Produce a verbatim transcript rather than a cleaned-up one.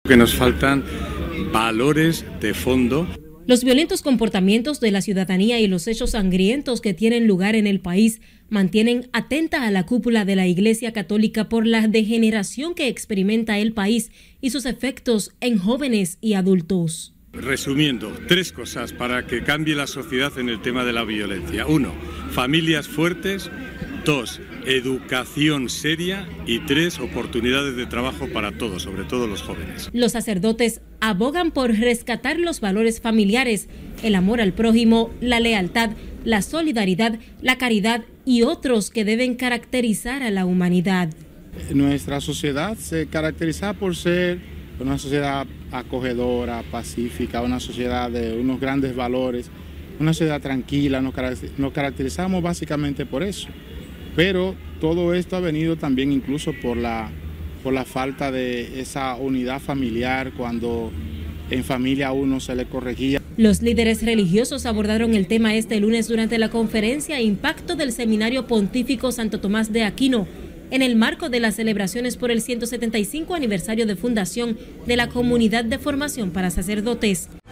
Que nos faltan valores de fondo. Los violentos comportamientos de la ciudadanía y los hechos sangrientos que tienen lugar en el país mantienen atenta a la cúpula de la Iglesia Católica por la degeneración que experimenta el país y sus efectos en jóvenes y adultos. Resumiendo, tres cosas para que cambie la sociedad en el tema de la violencia. Uno, familias fuertes. Dos, educación seria. Y tres, oportunidades de trabajo para todos, sobre todo los jóvenes. Los sacerdotes abogan por rescatar los valores familiares, el amor al prójimo, la lealtad, la solidaridad, la caridad y otros que deben caracterizar a la humanidad. Nuestra sociedad se caracteriza por ser una sociedad acogedora, pacífica, una sociedad de unos grandes valores, una sociedad tranquila. Nos caracterizamos básicamente por eso. Pero todo esto ha venido también incluso por la, por la falta de esa unidad familiar cuando en familia a uno se le corregía. Los líderes religiosos abordaron el tema este lunes durante la conferencia Impacto del Seminario Pontífico Santo Tomás de Aquino, en el marco de las celebraciones por el ciento setenta y cinco aniversario de fundación de la Comunidad de Formación para Sacerdotes.